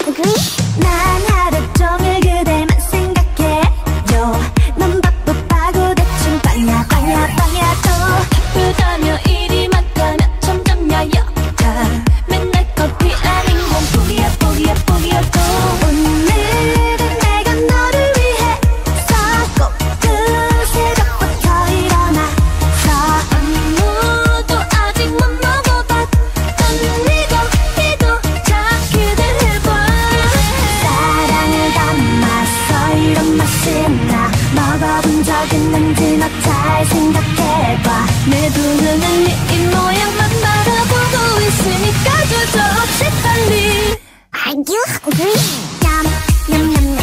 hungry? 난 하루 종일 그대만 생각해요. 넌 바쁘다고 대충 빵야 또 바쁘다며 일이 많다며 점점 야여가 맨날 커피 아닌 건 포기야 또 오늘은 내가 너를 위해서 꼭 그 새벽부터 일어나서 아무도 아직 못 먹어봤던 네 커피도 자 기대해봐. 사랑을 담아서 이런 맛이 나 먹어본 적 있는지 너 잘 생각해봐. 내 두 눈은 네 입모양만 바라보고 있으니까 주저없이 빨리. Are you hungry? 냠냠냠냠